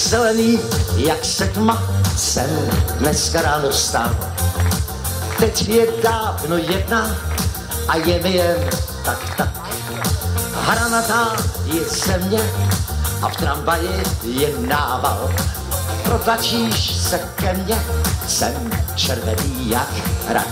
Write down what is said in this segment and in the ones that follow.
Zelený jak setma jsem dneska ráno stál. Teď je dávno jedna a je mi jen tak. Hranatá je země a v tramvaji je nával. Protlačíš se ke mně, jsem červený jak rak.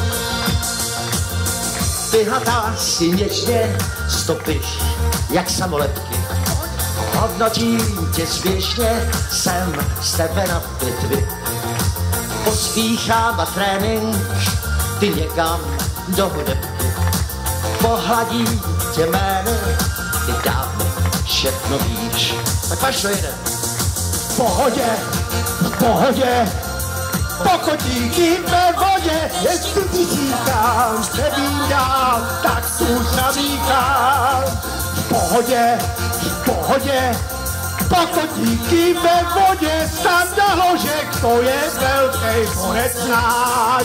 Vyhlatá si něčně stopy jak samolepky. Hodnotím tě zběžně, jsem z tebe na pitvy. Pospíchám na trénink, ty někam do hudebky. Pohladí tě jmény, ty dávno všechno víš. Tak paš to jde. V pohodě, pokotíky ve vodě, jestli ti říkám, přebídám, tak tu zamíchám. V pohodě, pokotíky ve vodě, Standa Hložek, to je velký borec náš.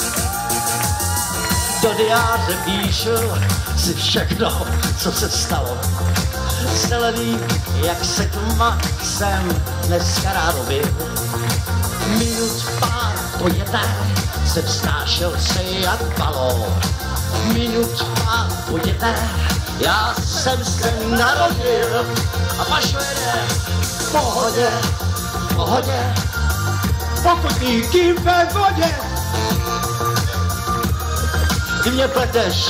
Do diáře píšu si všechno, co se stalo. Zelený jak setma jsem dneska ráno byl. Minut pár po jedné jsem vznášel se jak balón. Minut pár po jedné já jsem se narodil. A pašo jede. V pohodě, Pokotíky ve vodě. ty mě pleteš.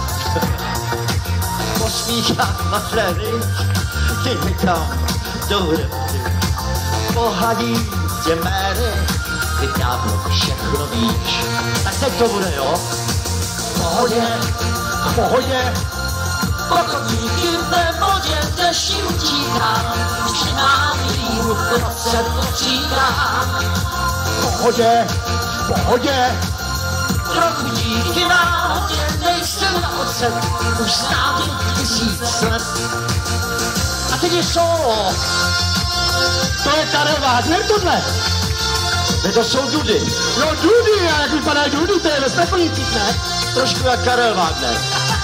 Pospíchám na trénink, ty někam do hudebky. Pohladí tě jmény, ty dávno všechno víš. Tak teď to bude, jo? V pohodě, pokotíky ve vodě, deši utíkám, už nemám líbu, se potříkám. V pohodě, Trochu díky náhodě, nejsem na ocet, už znám jen 1000 let. A teď je solo. to je Karel Wagner tohle. Ne, to jsou dudy. No Dudy, a jak vypadá Dudy, to je ve Strakonicích, ne? Trošku jak Karel Wagner.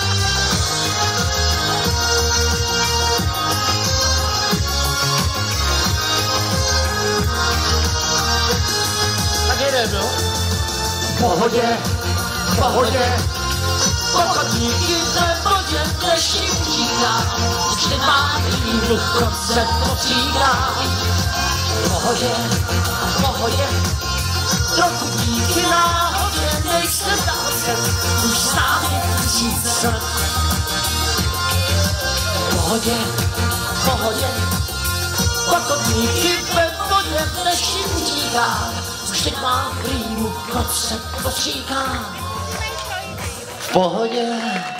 Tak jedem, jo? V pohodě, Pokotíky ve vodě, deši utíkám, už nemám líbu, se potříkám. V pohodě, trochu díky náhodě, nejsem na ocet, už znám jen 1000 let. V pohodě, pokotíky ve vodě, deši utíkám, už nemám líbu, se potříkám. V pohodě.